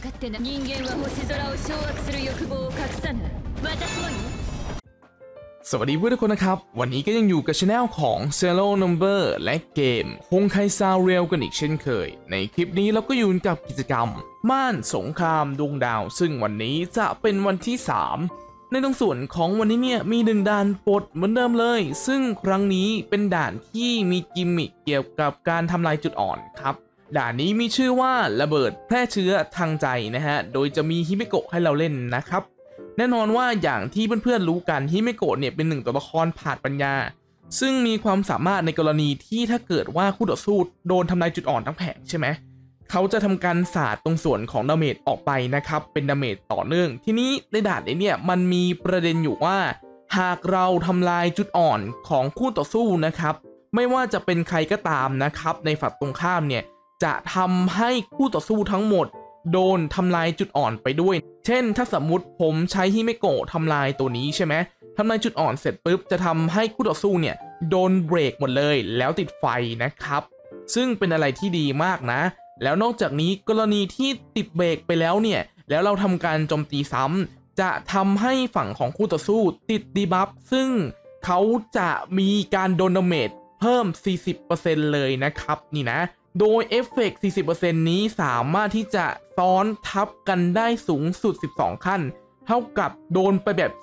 สวัสดีเพื่อนทุกคนนะครับวันนี้ก็ยังอยู่กับช anel ของ Zero Number และเกมฮงไคซาเรียลกันอีกเช่นเคยในคลิปนี้เราก็อยู่กับกิจกรรมม่านสงครามดวงดาวซึ่งวันนี้จะเป็นวันที่3ในตรงส่วนของวันนี้เนี่ยมี1ด่านปลดเหมือนเดิมเลยซึ่งครั้งนี้เป็นด่านที่มีกิมมิคเกี่ยวกับการทำลายจุดอ่อนครับด่านนี้มีชื่อว่าระเบิดแพร่เชื้อทางใจนะฮะโดยจะมีฮิเมโกะให้เราเล่นนะครับแน่นอนว่าอย่างที่เพื่อนๆรู้กันฮิเมโกะเนี่ยเป็น1ตัวละครผาดปัญญาซึ่งมีความสามารถในกรณีที่ถ้าเกิดว่าคู่ต่อสู้โดนทำลายจุดอ่อนทั้งแผงใช่ไหมเขาจะทำการสาดตรงส่วนของดาเมจออกไปนะครับเป็นดาเมจต่อเนื่องทีนี้ในด่านนี้เนี่ยมันมีประเด็นอยู่ว่าหากเราทำลายจุดอ่อนของคู่ต่อสู้นะครับไม่ว่าจะเป็นใครก็ตามนะครับในฝั่งตรงข้ามเนี่ยจะทำให้คู่ต่อสู้ทั้งหมดโดนทำลายจุดอ่อนไปด้วยเช่นถ้าสมมุติผมใช้ฮิเมโกะทำลายตัวนี้ใช่ไหมทำลายจุดอ่อนเสร็จปุ๊บจะทำให้คู่ต่อสู้เนี่ยโดนเบรกหมดเลยแล้วติดไฟนะครับซึ่งเป็นอะไรที่ดีมากนะแล้วนอกจากนี้กรณีที่ติดเบรกไปแล้วเนี่ยแล้วเราทำการโจมตีซ้ำจะทำให้ฝั่งของคู่ต่อสู้ติดดีบัฟซึ่งเขาจะมีการโดนดาเมจเพิ่ม 40% เลยนะครับนี่นะโดยเอฟเฟกต์ 40% นี้สามารถที่จะซ้อนทับกันได้สูงสุด 12 ขั้นเท่ากับโดนไปแบบ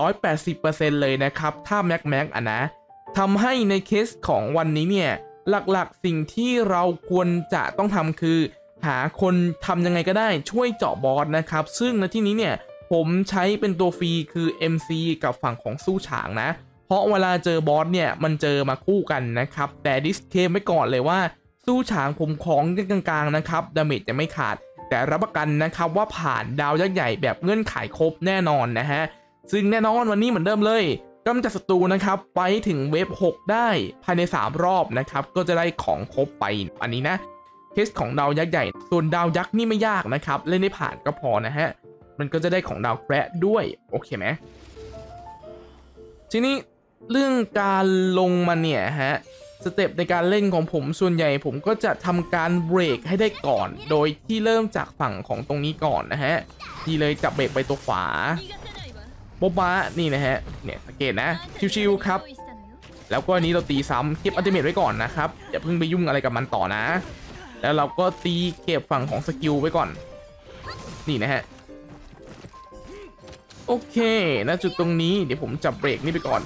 480% เลยนะครับถ้าแม็กนะทำให้ในเคสของวันนี้เนี่ยหลักๆสิ่งที่เราควรจะต้องทำคือหาคนทำยังไงก็ได้ช่วยเจาะบอสนะครับซึ่งในที่นี้เนี่ยผมใช้เป็นตัวฟรีคือ MC กับฝั่งของสู้ฉางนะเพราะเวลาเจอบอสเนี่ยมันเจอมาคู่กันนะครับแต่ดิสเคมไว้ก่อนเลยว่าสู้ฉางผมของกลางๆนะครับดาเมจจะไม่ขาดแต่รับประกันนะครับว่าผ่านดาวยักษ์ใหญ่แบบเงื่อนไขครบแน่นอนนะฮะซึ่งแน่นอนวันนี้เหมือนเดิมเลยกำจัดศัตรูนะครับไปถึงเวฟ6ได้ภายใน3รอบนะครับก็จะได้ของครบไปอันนี้นะเคสของดาวยักษ์ใหญ่ส่วนดาวยักษ์นี่ไม่ยากนะครับเล่นได้ผ่านก็พอนะฮะมันก็จะได้ของดาวแคระด้วยโอเคไหมทีนี้เรื่องการลงมาเนี่ยฮะสเต็ปในการเล่นของผมส่วนใหญ่ผมก็จะทำการเบรกให้ได้ก่อนโดยที่เริ่มจากฝั่งของตรงนี้ก่อนนะฮะที่เลยจับเบรกไปตัวขวาโบ๊ะบ้านี่นะฮะเนี่ยสังเกตนะชิวๆครับแล้วก็อันนี้เราตีซ้ำเก็บอัลติเมทไว้ก่อนนะครับอย่าเพิ่งไปยุ่งอะไรกับมันต่อนะแล้วเราก็ตีเก็บฝั่งของสกิลไว้ก่อนนี่นะฮะโอเคณจุดตรงนี้เดี๋ยวผมจับเบรกนี่ไปก่อน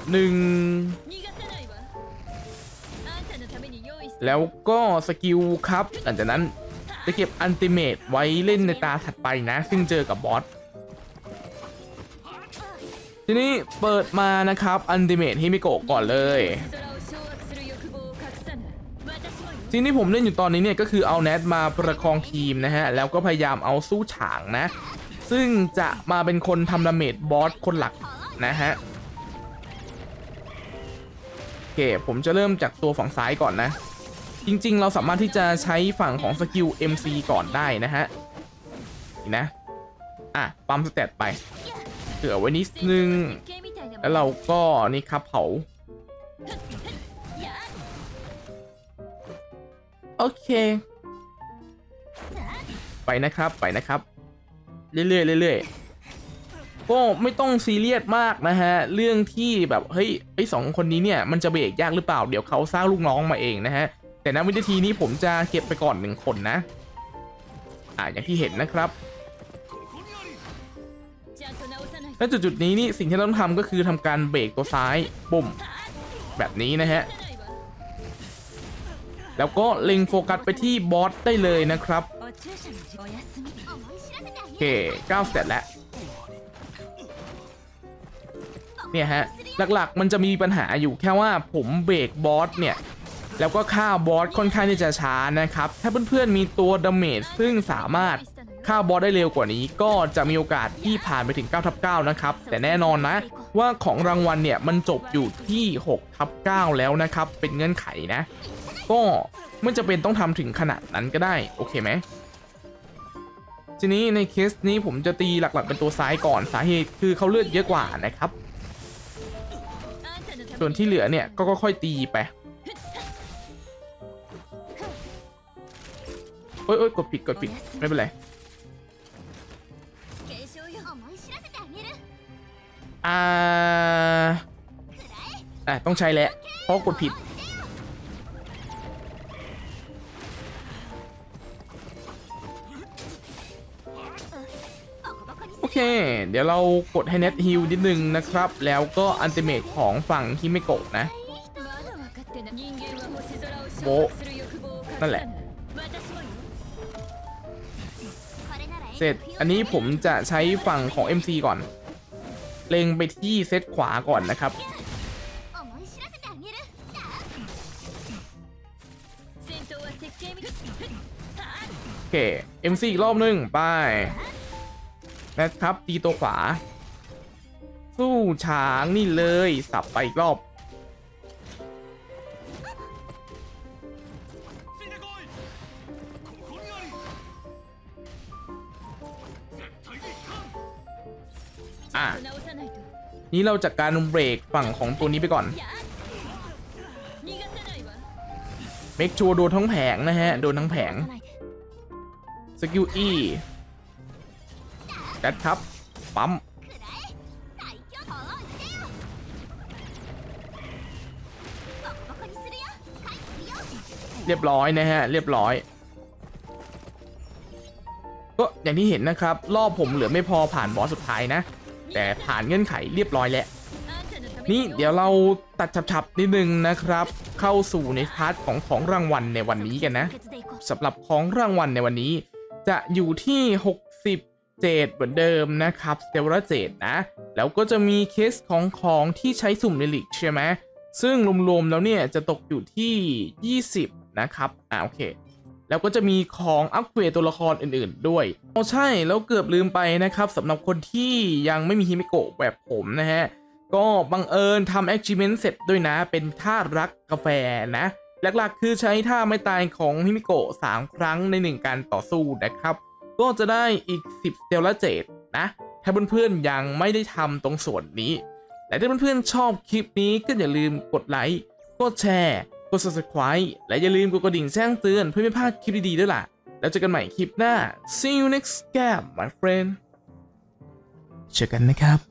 แล้วก็สกิลครับหลังจากนั้นจะเก็บอัลติเมทไว้เล่นในตาถัดไปนะซึ่งเจอกับบอสทีนี้เปิดมานะครับอัลติเมทฮิมิโกะก่อนเลยสิ่งที่ผมเล่นอยู่ตอนนี้เนี่ยก็คือเอาแนทมาประคองทีมนะฮะแล้วก็พยายามเอาสู้ฉางนะซึ่งจะมาเป็นคนทำดาเมจบอสคนหลักนะฮะโอเคผมจะเริ่มจากตัวฝั่งซ้ายก่อนนะจริงๆเราสามารถที่จะใช้ฝั่งของสกิล MC ก่อนได้นะฮะนี่นะปั๊มสเตตไปเผื่อไว้นิดนึงแล้วเราก็นี่ครับเผาโอเคไปนะครับเรื่อยๆก็ไม่ต้องซีเรียสมากนะฮะเรื่องที่แบบเฮ้ยไอ้2คนนี้เนี่ยมันจะเบรกยากหรือเปล่าเดี๋ยวเขาสร้างลูกน้องมาเองนะฮะแต่ณวินาทีนี้ผมจะเก็บไปก่อน1คนนะอย่างที่เห็นนะครับและจุดนี้นี่สิ่งที่เราต้องทำก็คือทำการเบรกตัวซ้ายปุ่มแบบนี้นะฮะแล้วก็เล็งโฟกัสไปที่บอสได้เลยนะครับโอเค9สเตตแล้วเนี่ยฮะหลักๆมันจะมีปัญหาอยู่แค่ว่าผมเบรกบอสเนี่ยแล้วก็ฆ่าบอสค่อนข้างที่จะช้านะครับถ้าเพื่อนๆมีตัวดาเมจซึ่งสามารถฆ่าบอสได้เร็วกว่านี้ก็จะมีโอกาสที่ผ่านไปถึง9/9นะครับแต่แน่นอนนะว่าของรางวัลเนี่ยมันจบอยู่ที่6/9แล้วนะครับเป็นเงื่อนไขนะก็ไม่จำเป็นต้องทำถึงขนาดนั้นก็ได้โอเคไหมทีนี้ในเคสนี้ผมจะตีหลักๆเป็นตัวซ้ายก่อนสาเหตุคือเขาเลือดเยอะกว่านะครับส่วนที่เหลือเนี่ยก็ค่อยๆตีไปโอ๊ยกดผิดไม่เป็นไรต้องใช้แหละเพราะกดผิดโอเคเดี๋ยวเรากดให้เน็ตฮิลนิดนึงนะครับแล้วก็อัลติเมทของฝั่งฮิเมโกะนะโบนั่นแหละเสร็จอันนี้ผมจะใช้ฝั่งของ MC ก่อนเล็งไปที่เซตขวาก่อนนะครับโอเค MC อีกรอบนึงไปนะครับตีตัวขวาสู้ช้างนี่เลยสับไปอีกรอบนี่เราจัดการเบรกฝั่งของตัวนี้ไปก่อนเมคชัวร์โดนทั้งแผงนะฮะโดนทั้งแผงสกิลอีกัดครับปั๊มเรียบร้อยนะฮะเรียบร้อยก็อย่างที่เห็นนะครับรอบผมเหลือไม่พอผ่านบอสสุดท้ายนะแต่ผ่านเงื่อนไขเรียบร้อยแล้วนี่เดี๋ยวเราตัดฉับๆนิดนึงนะครับเข้าสู่ในพาร์ทของรางวัลในวันนี้กันนะสำหรับของรางวัลในวันนี้จะอยู่ที่60เจดเหมือนเดิมนะครับสเตลล่าเจดนะแล้วก็จะมีเคสของที่ใช้สุ่มในลีกใช่ไหมซึ่งรวมๆแล้วเนี่ยจะตกอยู่ที่20นะครับโอเคแล้วก็จะมีของอัปเกรดตัวละครอื่นๆด้วยใช่แล้วเกือบลืมไปนะครับสำหรับคนที่ยังไม่มีฮิเมโกะแบบผมนะฮะก็บังเอิญทำ achievement เสร็จด้วยนะเป็นท่ารักกาแฟนะหลักๆคือใช้ท่าไม่ตายของฮิเมโกะ3 ครั้งใน1การต่อสู้นะครับก็จะได้อีก10สเตลล่าเจดนะถ้าเพื่อนๆยังไม่ได้ทำตรงส่วนนี้แต่ถ้าเพื่อนๆชอบคลิปนี้ก็อย่าลืมกดไลค์กดแชร์กด subscribe และอย่าลืมกดกระดิ่งแจ้งเตือนเพื่อไม่พลาดคลิปดีๆด้วยล่ะแล้วเจอกันใหม่คลิปหน้า See you next game my friend เจอกันนะครับ